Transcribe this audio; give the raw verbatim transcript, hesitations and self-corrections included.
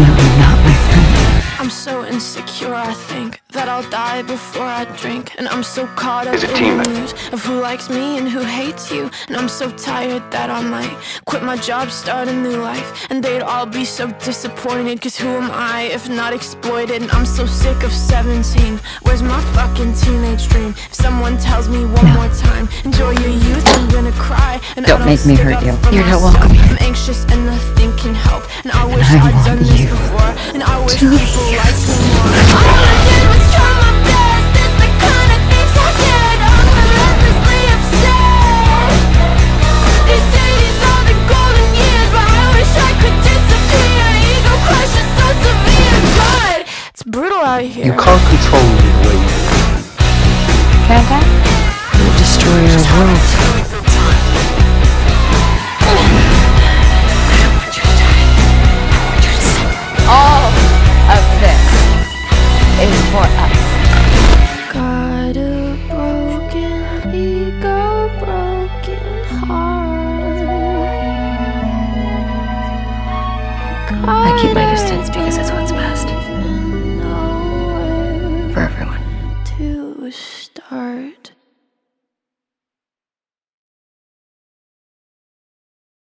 definitely not my friend. I'm so insecure, I think that I'll die before I drink. And I'm so caught up It's a in team. the news of who likes me and who hates you. And I'm so tired that I might quit my job, start a new life. And they'd all be so disappointed, cause who am I if not exploited? And I'm so sick of seventeen. Where's my fucking teenage dream? If someone tells me one No. more time, enjoy your youth, I'm gonna cry. And Don't I make me stick hurt up you. for You're not myself. welcome here. I'm anxious and nothing can help. And I wish I I'd want done this you before. And I wish to people hear liked me more. All I did was try my best. It's the kind of things I did. I'm relentlessly upset. They say these are the golden years, but I wish I could disappear. Ego crush is so severe. God, it's brutal out here. You can't control me the way you do. Can't I? It will destroy your world. All of this is for us. Got a broken ego, broken heart. I keep my distance because